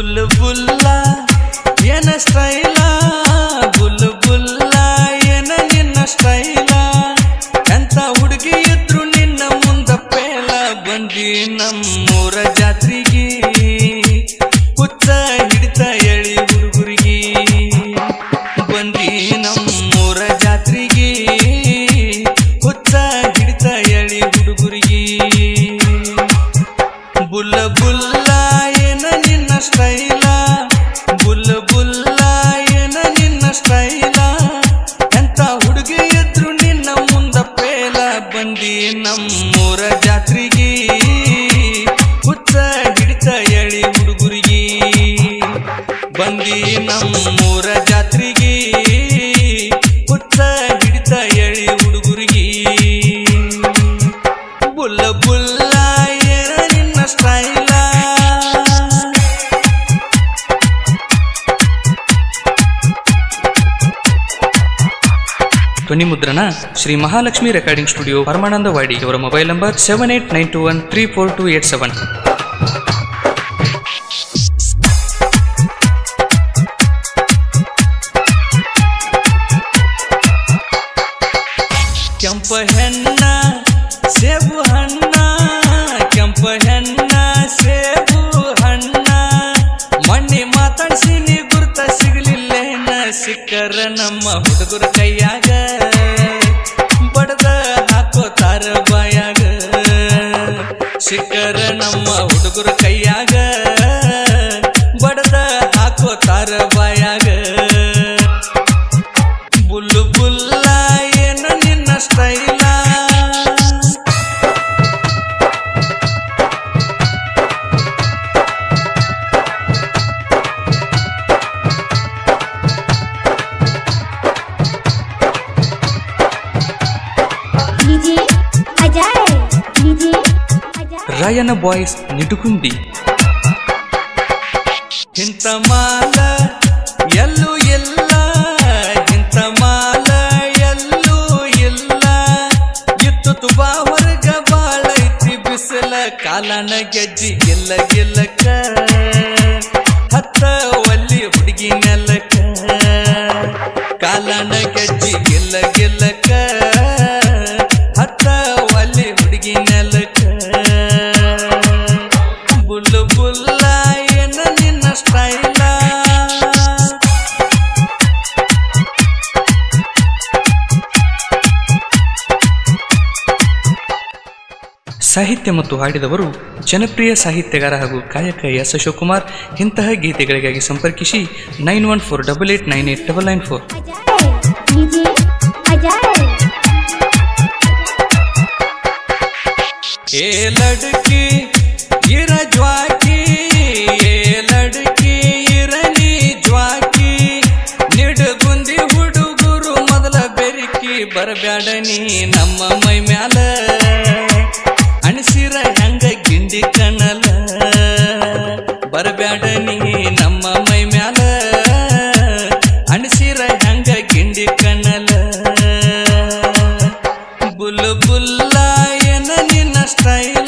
ಬುಲ್ಲ ಏನ ಸ್ಟೈಲ ಬುಲ್ಲ ಏನ ನಿನ್ನ ಸ್ಟೈಲ ಎಂತ ಹುಡುಗಿ ಇದ್ರು ನಿನ್ನ ಮುಂದ ಪೇಲ ಬಂದಿ ನಮ್ಮೂರ ಜಾತ್ರೆಗೆ ಹುಚ್ಚ ಹಿಡಿತ ಎಳಿ ಹುಡುಗರಿಗೆ ಬಂದಿ ನಮ್ಮೂರ ಜಾತ್ರೆಗೆ ಹುಚ್ಚ ಹಿಡಿತ ಎಳಿ ಹುಡುಗರಿಗೆ ಬುಲ್ಲ ಏನ ನಿನ್ನ ಸ್ಟೈಲ ಬುಲ್ಲ ಏನ ನಿನ್ನ ಸ್ಟೈಲ ಎಂತ ಹುಡುಗಿ ಎದ್ರು ನಿನ್ನ ಮುಂದ ಪೇಲ ಬಂದಿ ನಮ್ಮೂರ ಜಾತ್ರೆಗೆ ಹುಚ್ಚ ಹಿಡಿತ ಎಳಿ ಹುಡುಗರಿಗೆ ಬಂದಿ ನಮ್ಮೂರ ಜಾತ್ರೆಗೆ ಹುಚ್ಚ ಹಿಡಿತ ಎಳಿ ಹುಡುಗರಿಗೆ ಬುಲ್ಲ ಏನ ನಿನ್ನ ಸ್ಟೈಲ ಧ್ವನಿ ಮುದ್ರಣ ಶ್ರೀ ಮಹಾಲಕ್ಷ್ಮಿ ರೆಕಾರ್ಡಿಂಗ್ ಸ್ಟುಡಿಯೋ ಪರಮಾನಂದವಾಡಿ ಇವರ ಮೊಬೈಲ್ ನಂಬರ್ 7892134287 ಕೆಂಪ ಹೆಣ್ಣ ಸೇಬು ಹಣ್ಣ ಕೆಂಪ ಹೆಣ್ಣ ಸೇಬು ಹಣ್ಣ ಮಣ್ಣಿ ಮಾತಾಡ್ಸಿನಿ ಗುರುತ ಸಿಗಲಿಲ್ಲೇನ ಸಿಕ್ಕರ ನಮ್ಮ ಹುಡುಗರ ಕೈಯಾಗ ಬಡದ ಹಾಕೋತಾರ ಬಾಯಾಗ ಸಿಕ್ಕರ ನಮ್ಮ ಹುಡುಗರ ಕೈಯಾಗ ಬಡದ ಹಾಕೋತಾರ ಬಾಯಾಗ ಬುಲ್ಲ ಏನ ನಿನ್ನ ಸ್ಟೈಲ ರಾಯನ ಬಾಯ್ಸ್ ನಿಟುಗುಂದಿ ಇಂಥ ಮಾಲ ಎಲ್ಲೂ ಇಲ್ಲ ಇಂಥ ಮಾಲ ಎಲ್ಲೂ ಇಲ್ಲ ಇತ್ತು ತುಬಾ ಹೊರಗ ಬಾಳೈತಿ ಬಿಸಿಲ ಕಾಲನ ಗೆಜ್ಜಿ ಗಿಲ್ಲಕ ಹತ್ತ ಒಲ್ಲಿ ಹುಡುಗಿ ನೆಲಕ ಕಾಲನ ಗೆಜ್ಜಿ ಗಿಲ್ಲಕ ಹತ್ತ ಒಲ್ಲಿ ಹುಡುಗಿ ನೆಲಕ ಬುಲ್ಲ ಏನ ನಿನ್ನ ಸ್ಟೈಲ ಸಾಹಿತ್ಯ ಮತ್ತು ಹಾಡಿದವರು ಜನಪ್ರಿಯ ಸಾಹಿತ್ಯಗಾರ ಹಾಗೂ ಗಾಯಕ ಎಸ್ ಅಶೋಕ್ ಕುಮಾರ್. ಇಂತಹ ಗೀತೆಗಳಿಗಾಗಿ ಸಂಪರ್ಕಿಸಿ 91488994. ಏ ಲಡ್ಕಿ ಇರ ಜ್ವಾಕಿ ಏ ಲಡ್ಕಿ ಇರನಿ ಜ್ವಾಕಿ ನಿಡುಗುಂದಿ ಹುಡುಗರು ಮೊದಲ ಬೆರಿಕಿ ಬರಬ್ಯಾಡ ನೀ ನಮ್ಮ ಮೈ ಮ್ಯಾಲ ಅಣಸಿರ ಹೆಂಗ ಗಿಂಡಿ ಕಣಲ ಬರಬ್ಯಾಡ ನೀ ನಮ್ಮ ಮೈ ಮ್ಯಾಲ ಅಣಸಿರ ಹೆಂಗ ಗಿಂಡಿ ಕಣಲ ಬುಲ್ಲ ಏನ ನಿನ್ನ ಸ್ಟೈಲ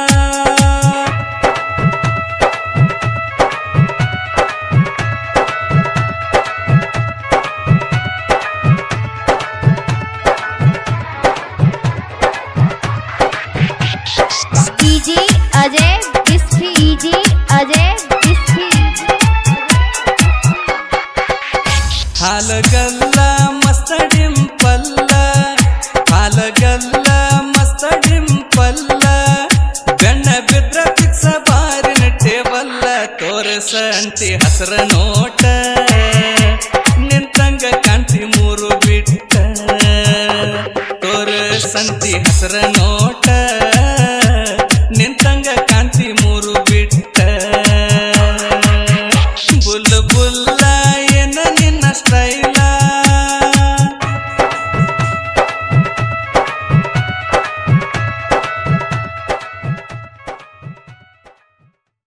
ಹಾಲಗಲ್ಲ ಮಸ್ತ ಡಿಂಪಲ್ಲ ಹಾಲಗಲ್ಲ ಮಸ್ತ ಡಿಂಪಲ್ಲ ಬೆಣ್ಣ ಬಿದ್ರ ಪಿಕ್ಸ ಬಾರಿನ ಟೇಬಲ್ಲ ತೋರಸಂತಿ ಹಸರ ನೋಟ ನಿಂತಂಗ ಕಾಂತಿ ಮೂರು ಬಿಟ್ಟ ತೋರಸಂತಿ ಹಸರ ನೋಟ